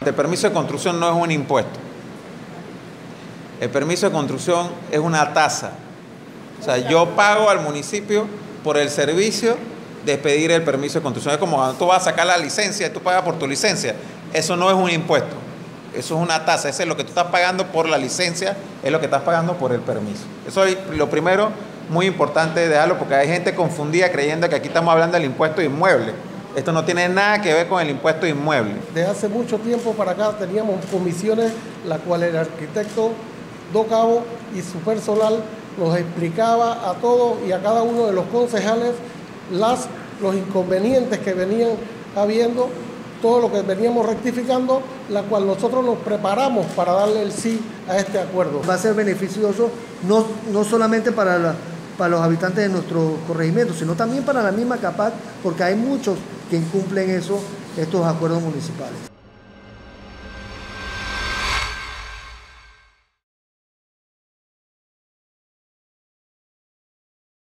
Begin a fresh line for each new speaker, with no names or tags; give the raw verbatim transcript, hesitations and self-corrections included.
El permiso de construcción no es un impuesto. El permiso de construcción es una tasa. O sea, yo pago al municipio por el servicio de pedir el permiso de construcción. Es como cuando tú vas a sacar la licencia y tú pagas por tu licencia. Eso no es un impuesto. Eso es una tasa. Eso es lo que tú estás pagando por la licencia, es lo que estás pagando por el permiso. Eso es lo primero, muy importante dejarlo, porque hay gente confundida creyendo que aquí estamos hablando del impuesto de inmueble. Esto no tiene nada que ver con el impuesto de inmueble.
Desde hace mucho tiempo para acá teníamos comisiones, la cual el arquitecto Do Cabo y su personal nos explicaba a todos y a cada uno de los concejales las, los inconvenientes que venían habiendo, todo lo que veníamos rectificando, la cual nosotros nos preparamos para darle el sí a este acuerdo.
Va a ser beneficioso no, no solamente para, la, para los habitantes de nuestro corregimiento, sino también para la misma CAPAC, porque hay muchos que incumplen eso, estos acuerdos municipales.